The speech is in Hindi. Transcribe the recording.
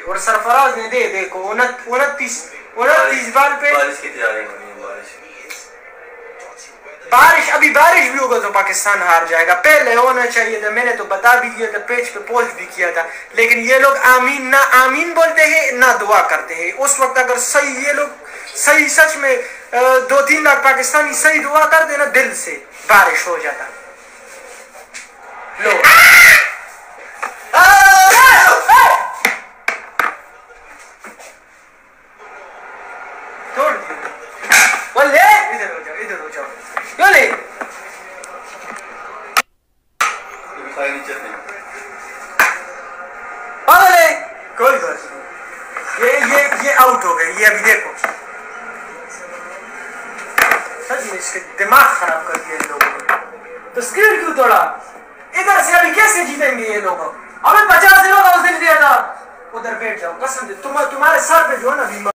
और सरफराज ने दे देखो 29 बाल पे बारिश की तैयारी होनी है। बारिश अभी बारिश भी होगा तो पाकिस्तान हार जाएगा। पहले होना चाहिए था, मैंने तो बता भी दिया था, पेज पे पोस्ट भी किया था। लेकिन ये लोग आमीन ना आमीन बोलते हैं ना दुआ करते हैं। उस वक्त अगर सही ये लोग सही सच में 2-3 लाख पाकिस्तानी सही दुआ कर देना दिल से, बारिश हो जाता। लो तोड़ बोले इधर हो जाओ बोले बोले कोई बात नहीं। ये आउट हो गई। ये अभी देखो सच में इसके दिमाग खराब कर दिया इन लोगों ने। तो स्क्रीन क्यों तोड़ा? इधर से अभी कैसे जीतेंगे ये लोग? हमें 50 लोग उस दिन दिया था। उधर बैठ जाओ, कसम से तुम्हारे सर पे जो है ना